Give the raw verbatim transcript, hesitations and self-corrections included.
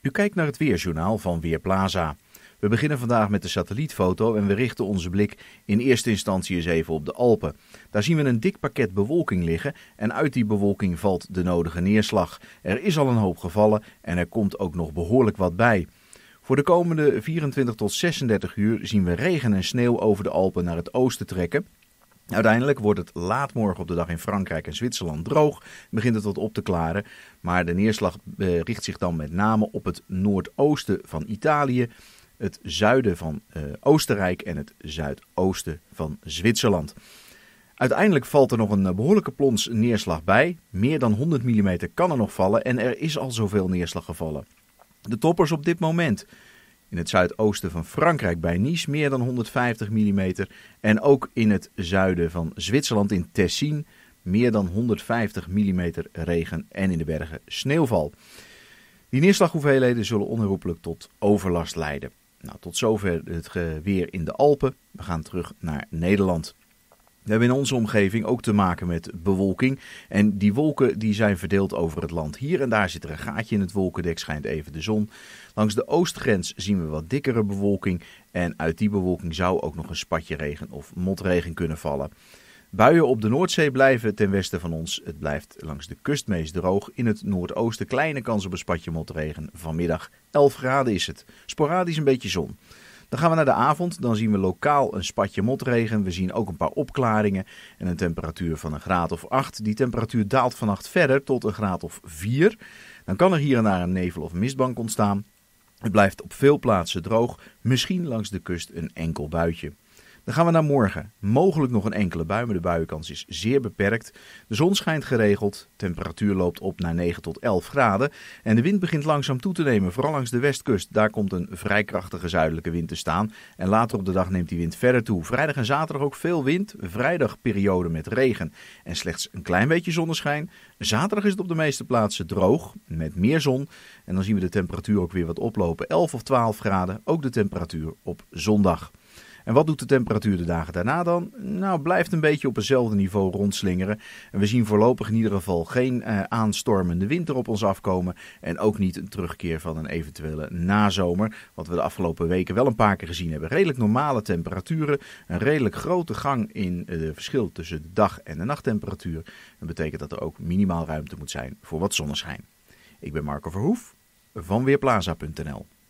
U kijkt naar het Weerjournaal van Weerplaza. We beginnen vandaag met de satellietfoto en we richten onze blik in eerste instantie eens even op de Alpen. Daar zien we een dik pakket bewolking liggen en uit die bewolking valt de nodige neerslag. Er is al een hoop gevallen en er komt ook nog behoorlijk wat bij. Voor de komende vierentwintig tot zesendertig uur zien we regen en sneeuw over de Alpen naar het oosten trekken. Uiteindelijk wordt het laat morgen op de dag in Frankrijk en Zwitserland droog, begint het wat op te klaren, maar de neerslag richt zich dan met name op het noordoosten van Italië, het zuiden van uh, Oostenrijk en het zuidoosten van Zwitserland. Uiteindelijk valt er nog een behoorlijke plons neerslag bij, meer dan honderd millimeter kan er nog vallen en er is al zoveel neerslag gevallen. De toppers op dit moment. In het zuidoosten van Frankrijk bij Nice meer dan honderdvijftig millimeter. En ook in het zuiden van Zwitserland in Tessin meer dan honderdvijftig millimeter regen en in de bergen sneeuwval. Die neerslaghoeveelheden zullen onherroepelijk tot overlast leiden. Nou, tot zover het weer in de Alpen. We gaan terug naar Nederland. We hebben in onze omgeving ook te maken met bewolking. En die wolken die zijn verdeeld over het land. Hier en daar zit er een gaatje in het wolkendek, schijnt even de zon. Langs de oostgrens zien we wat dikkere bewolking. En uit die bewolking zou ook nog een spatje regen of motregen kunnen vallen. Buien op de Noordzee blijven ten westen van ons. Het blijft langs de kust meest droog. In het noordoosten kleine kans op een spatje motregen. Vanmiddag elf graden is het. Sporadisch een beetje zon. Dan gaan we naar de avond, dan zien we lokaal een spatje motregen. We zien ook een paar opklaringen en een temperatuur van een graad of acht. Die temperatuur daalt vannacht verder tot een graad of vier. Dan kan er hier en daar een nevel of mistbank ontstaan. Het blijft op veel plaatsen droog, misschien langs de kust een enkel buitje. Dan gaan we naar morgen. Mogelijk nog een enkele bui, maar de buienkans is zeer beperkt. De zon schijnt geregeld, temperatuur loopt op naar negen tot elf graden. En de wind begint langzaam toe te nemen, vooral langs de westkust. Daar komt een vrij krachtige zuidelijke wind te staan. En later op de dag neemt die wind verder toe. Vrijdag en zaterdag ook veel wind. Vrijdag periode met regen en slechts een klein beetje zonneschijn. Zaterdag is het op de meeste plaatsen droog, met meer zon. En dan zien we de temperatuur ook weer wat oplopen. elf of twaalf graden, ook de temperatuur op zondag. En wat doet de temperatuur de dagen daarna dan? Nou, blijft een beetje op hetzelfde niveau rondslingeren. En we zien voorlopig in ieder geval geen uh, aanstormende winter op ons afkomen. En ook niet een terugkeer van een eventuele nazomer. Wat we de afgelopen weken wel een paar keer gezien hebben. Redelijk normale temperaturen. Een redelijk grote gang in het uh, verschil tussen de dag- en de nachttemperatuur. Dat betekent dat er ook minimaal ruimte moet zijn voor wat zonneschijn. Ik ben Marco Verhoef van Weerplaza punt n l.